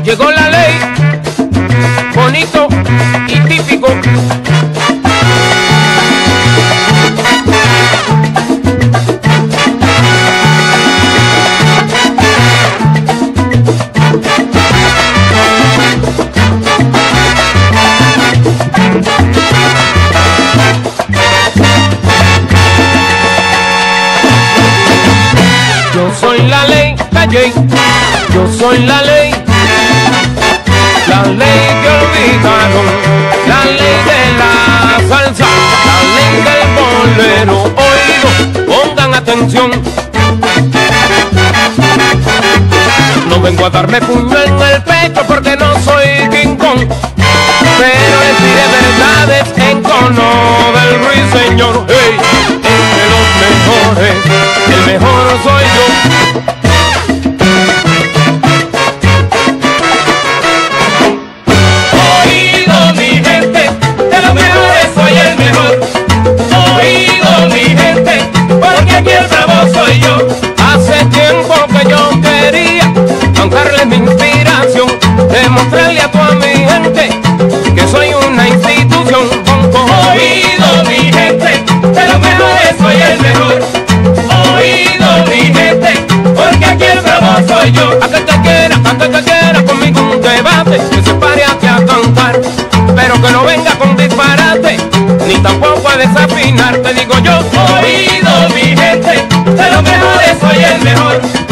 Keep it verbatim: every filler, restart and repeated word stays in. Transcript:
Llegó la ley, bonito y típico. Yo soy la ley, calle, yo soy la ley, la ley que olvidaron, la ley de la salsa, la ley del bolero. Oído, pongan atención. No vengo a darme puño en el pecho porque no soy King Kong, pero les diré verdades en tono del ruiseñor. Hey, entre los mejores, el mejor soy yo. Oído mi gente, de los mejores soy el mejor. Oído mi gente, porque aquí el bravo soy yo. Hace tiempo que yo quería mandarle mi inspiración, demostrarle a toda mi gente que soy una institución. Oído mi gente, de los mejores soy el mejor. Oído mi gente, porque aquí el bravo soy yo. A que te quiera, a que te quiera conmigo un debate, que se pare aquí a cantar, pero que no venga con disparate, ni tampoco a desafinar. Te digo yo, oído mi gente, de los mejores soy el mejor.